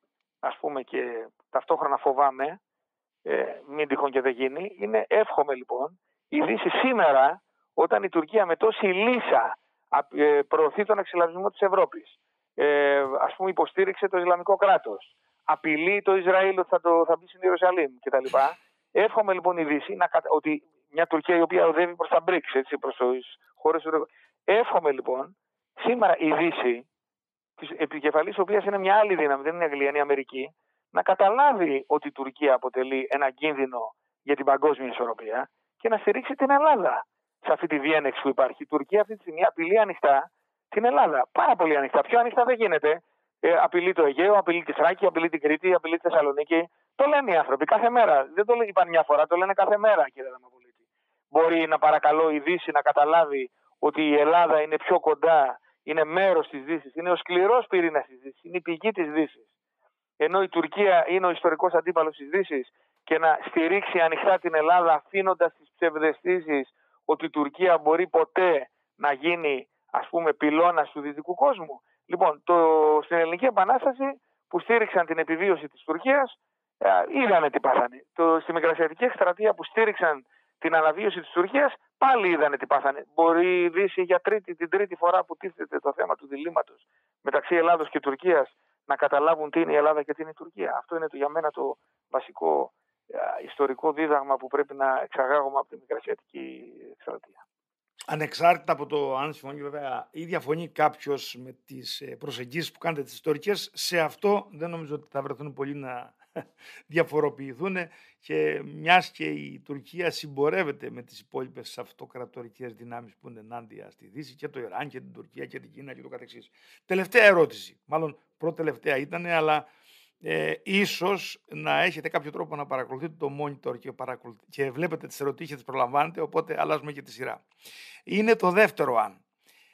ας πούμε, και ταυτόχρονα φοβάμαι, ε, μην τυχόν και δεν γίνει, είναι εύχομαι λοιπόν η Δύση σήμερα, όταν η Τουρκία με τόση λύσα ε, προωθεί τον εξελλαβισμό της Ευρώπης, ε, ας πούμε υποστήριξε το Ισλαμικό κράτος, απειλεί το Ισραήλ ότι θα, το, θα μπει στην Ιερουσαλήμ κτλ. Εύχομαι λοιπόν η Δύση να, ότι μια Τουρκία η οποία οδεύει προς τα μπρικς, έτσι, προς τις χώρες του. Εύχομαι λοιπόν σήμερα η Δύση, της επικεφαλής οποίας είναι μια άλλη δύναμη, δεν είναι η Αγγλία, είναι η Αμερική, να καταλάβει ότι η Τουρκία αποτελεί ένα κίνδυνο για την παγκόσμια ισορροπία και να στηρίξει την Ελλάδα σε αυτή τη διένεξη που υπάρχει. Η Τουρκία αυτή τη στιγμή απειλεί ανοιχτά την Ελλάδα. Πάρα πολύ ανοιχτά. Πιο ανοιχτά δεν γίνεται. Ε, απειλεί το Αιγαίο, απειλεί τη Θράκη, απειλεί την Κρήτη, απειλεί τη Θεσσαλονίκη. Το λένε οι άνθρωποι κάθε μέρα. Δεν το είπαν μια φορά, το λένε κάθε μέρα, κύριε Δαμαπολίτη. Μπορεί να παρακαλώ η Δύση να καταλάβει ότι η Ελλάδα είναι πιο κοντά, είναι μέρος της Δύσης, είναι ο σκληρός πυρήνας της Δύσης, είναι η πηγή της Δύσης. Ενώ η Τουρκία είναι ο ιστορικός αντίπαλος της Δύσης και να στηρίξει ανοιχτά την Ελλάδα αφήνοντας τις ψευδαισθήσεις ότι η Τουρκία μπορεί ποτέ να γίνει, ας πούμε, πυλώνας του δυτικού κόσμου. Λοιπόν, το, στην Ελληνική Επανάσταση που στήριξαν την επιβίωση της Τουρκίας, ε, είδανε τι πάθανε. Το, στη Μικρασιατική Εκστρατεία που στήριξαν την αναβίωση της Τουρκίας, πάλι είδανε τι πάθανε. Μπορεί η Δύση για τρίτη, την τρίτη φορά που τίθεται το θέμα του διλήμματος μεταξύ Ελλάδος και Τουρκίας να καταλάβουν τι είναι η Ελλάδα και τι είναι η Τουρκία. Αυτό είναι το, για μένα το βασικό ε, ιστορικό δίδαγμα που πρέπει να εξαγάγουμε από τη Μικρασιατική Εκστρατεία. Ανεξάρτητα από το αν συμφωνεί βέβαια ή διαφωνεί κάποιος με τις προσεγγίσεις που κάνετε τις ιστορικές, σε αυτό δεν νομίζω ότι θα βρεθούν πολλοί να διαφοροποιηθούν, και μιας και η Τουρκία συμπορεύεται με τις υπόλοιπες αυτοκρατορικές δυνάμεις που είναι ενάντια στη Δύση, και το Ιράν και την Τουρκία και την Κίνα και το καθεξής. Τελευταία ερώτηση, μάλλον πρώτη-τελευταία ήταν, αλλά ε, ίσως να έχετε κάποιο τρόπο να παρακολουθείτε το monitor και, παρακολουθ... και βλέπετε τις ερωτήσεις και τις προλαμβάνετε, οπότε αλλάζουμε και τη σειρά. Είναι το δεύτερο αν.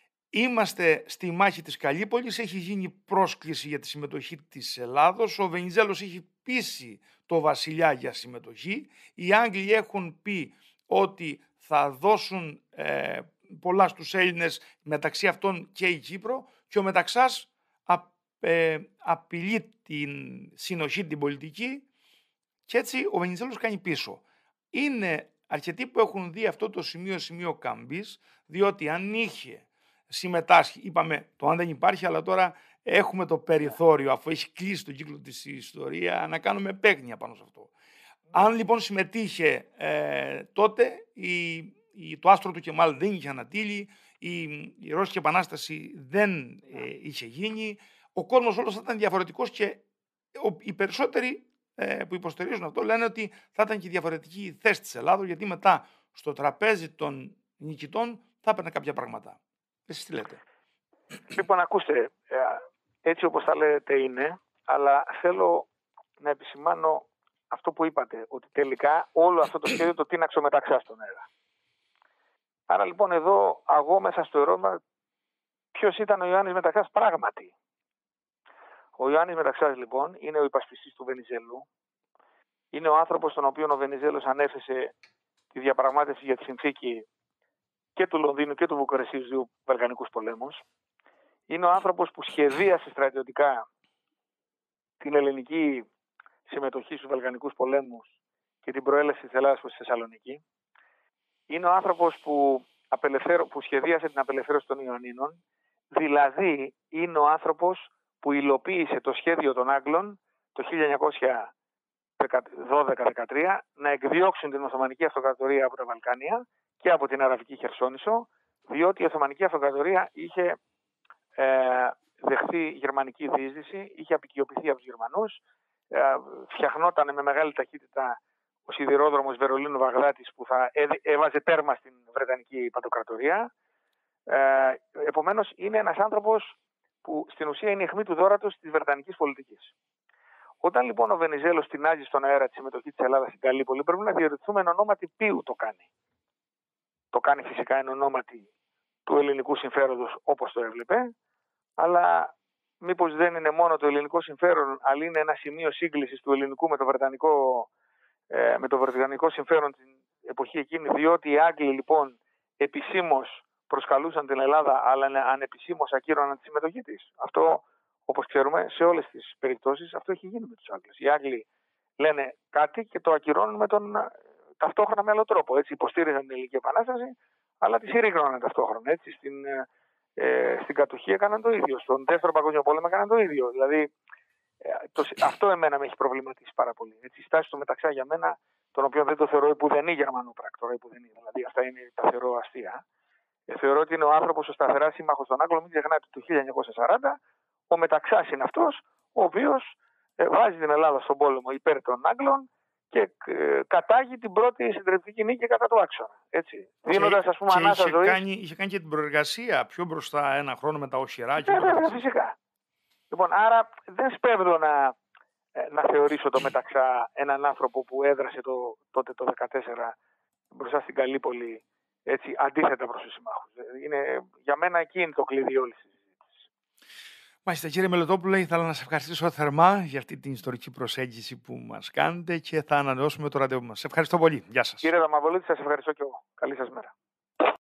Είμαστε στη μάχη της Καλύπολης, έχει γίνει πρόσκληση για τη συμμετοχή της Ελλάδος, ο Βενιζέλος έχει πείσει το βασιλιά για συμμετοχή, οι Άγγλοι έχουν πει ότι θα δώσουν ε, πολλά στους Έλληνες, μεταξύ αυτών και η Κύπρο, και ο Μεταξάς α, ε, απειλεί την συνοχή, την πολιτική, και έτσι ο Βενιζέλος κάνει πίσω. Είναι αρκετοί που έχουν δει αυτό το σημείο σημείο καμπής, διότι αν είχε συμμετάσχει, είπαμε το αν δεν υπάρχει, αλλά τώρα έχουμε το περιθώριο, αφού έχει κλείσει τον κύκλο της ιστορία, να κάνουμε παίγνια πάνω σε αυτό. Αν λοιπόν συμμετείχε ε, τότε, η, η, το άστρο του Κεμάλ δεν είχε ανατείλει, η, η Ρώσικη Επανάσταση δεν ε, είχε γίνει, ο κόσμος όλος θα ήταν διαφορετικός, και ο, οι περισσότεροι ε, που υποστηρίζουν αυτό λένε ότι θα ήταν και διαφορετική η θέση της Ελλάδος, γιατί μετά στο τραπέζι των νικητών θα έπαιρνε κάποια πράγματα. Εσείς τι λέτε? Λοιπόν, ακούστε, έτσι όπως τα λέτε είναι, αλλά θέλω να επισημάνω αυτό που είπατε, ότι τελικά όλο αυτό το σχέδιο το τίναξε ο Μεταξάς στον αέρα. Άρα λοιπόν εδώ αγώ μέσα στο ερώτημα ποιος ήταν ο Ιωάννης Μεταξάς πράγματι. Ο Ιωάννης Μεταξάς λοιπόν είναι ο υπασπιστής του Βενιζέλου, είναι ο άνθρωπος στον οποίο ο Βενιζέλος ανέθεσε τη διαπραγμάτευση για τη συνθήκη και του Λονδίνου και του Βουκουρεστίου, στους δύο Βαλκανικούς πολέμους. Είναι ο άνθρωπος που σχεδίασε στρατιωτικά την ελληνική συμμετοχή στους Βαλκανικούς πολέμους και την προέλευση της Ελλάδας προς τη Θεσσαλονίκη. Είναι ο άνθρωπος που, απελευθέρω, που σχεδίασε την απελευθέρωση των Ιωαννίνων, δηλαδή είναι ο άνθρωπος που υλοποίησε το σχέδιο των Άγγλων το χίλια εννιακόσια δώδεκα δεκατρία να εκδιώξουν την Οθωμανική Αυτοκρατορία από τα Βαλκάνια και από την Αραβική Χερσόνησο, διότι η Οθωμανική Αυτοκρατορία είχε ε, δεχθεί γερμανική διείσδυση, είχε απικιοποιηθεί από τους Γερμανούς, ε, φτιαχνόταν με μεγάλη ταχύτητα ο σιδηρόδρομος Βερολίνου-Βαγδάτης που θα έβαζε τέρμα στην Βρετανική Παντοκρατορία. Ε, επομένως είναι ένας άνθρωπος που στην ουσία είναι η αιχμή του δώρατος της Βρετανικής πολιτικής. Όταν λοιπόν ο Βενιζέλος τεινάζει στον αέρα τη συμμετοχή της Ελλάδας στην Καλύπολη, πρέπει να διερωτηθούμε εν ονόματι ποιου το κάνει. Το κάνει φυσικά εν ονόματι του ελληνικού συμφέροντος όπως το έβλεπε, αλλά μήπως δεν είναι μόνο το ελληνικό συμφέρον, αλλά είναι ένα σημείο σύγκλησης του ελληνικού με το βρετανικό, ε, με το βρετανικό συμφέρον την εποχή εκείνη, διότι οι Άγγλοι λοιπόν επισήμως προσκαλούσαν την Ελλάδα, αλλά ανεπισήμως ακύρωναν τη συμμετοχή της. Αυτό όπως ξέρουμε, σε όλες τις περιπτώσεις αυτό έχει γίνει με τους Άγγλους. Οι Άγγλοι λένε κάτι και το ακυρώνουν με τον, ταυτόχρονα με άλλο τρόπο. Έτσι, υποστήριζαν την Ελληνική Επανάσταση, αλλά τη συρρήγνωναν ταυτόχρονα. Έτσι, στην, ε, στην κατοχή έκαναν το ίδιο. Στον Δεύτερο Παγκόσμιο Πόλεμο έκαναν το ίδιο. Δηλαδή, ε, το, αυτό εμένα με έχει προβληματίσει πάρα πολύ. Έτσι, η στάση του Μεταξά για μένα, τον οποίο δεν το θεωρώ υπουδενή Γερμανό πράκτορα, υπουδενή. Δηλαδή, αυτά είναι τα θεωρώ αστεία. Ε, θεωρώ ότι είναι ο άνθρωπος ο σταθερά σύμμαχος των Άγγλων. Μην ξεχνάτε, το χίλια εννιακόσια σαράντα ο Μεταξάς είναι αυτός ο οποίος ε, βάζει την Ελλάδα στον πόλεμο υπέρ των Άγγλων και ε, κατάγει την πρώτη συντριπτική νίκη κατά του άξονα. Έτσι. Δίνοντας, ας πούμε, ανάσα είχε ζωής. Κάνει, είχε κάνει και την προεργασία πιο μπροστά ένα χρόνο με τα Οσιράκη. Ναι, βέβαια, φυσικά. Λοιπόν, άρα δεν σπέβδω να, να θεωρήσω το Μεταξά έναν άνθρωπο που έδρασε το, τότε το δύο χιλιάδες δεκατέσσερα μπροστά στην Καλύπολη, έτσι, αντίθετα προς τους συμμάχους. Είναι, για μένα εκεί είναι το κλειδί όλης της συζήτησης. Μάλιστα, κύριε Μελετόπουλε, ήθελα να σας ευχαριστήσω θερμά για αυτή την ιστορική προσέγγιση που μας κάνετε και θα ανανεώσουμε το ραντεβού μας. Σε ευχαριστώ πολύ. Γεια σας. Κύριε Δαμαβολίτη, σας ευχαριστώ και εγώ. Καλή σας μέρα.